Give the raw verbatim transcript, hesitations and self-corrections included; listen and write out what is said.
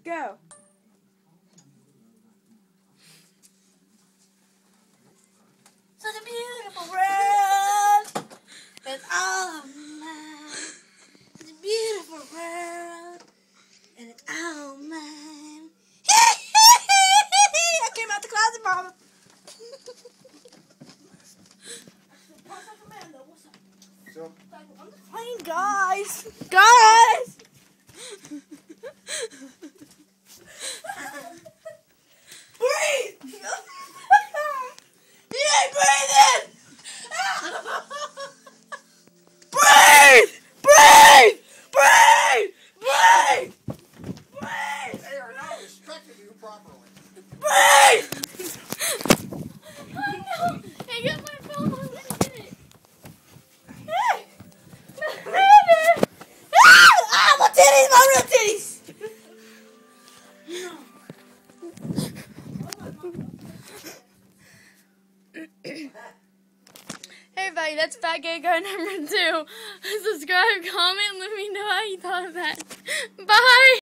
Go. Such a beautiful world. It's all mine. Such a beautiful world. And it's all mine. I came out the closet, Mama. So, I'm just playing, guys. Guys. Breathe. He ain't breathing. Breathe. Breathe. Breathe. Breathe. Breathe. they are not respecting you properly. Breathe. Hey, get my phone. Let me get it. Ah, my titties, my real titties. Hey everybody, that's Fat Gay Guy number two. Subscribe, comment, let me know how you thought of that. Bye!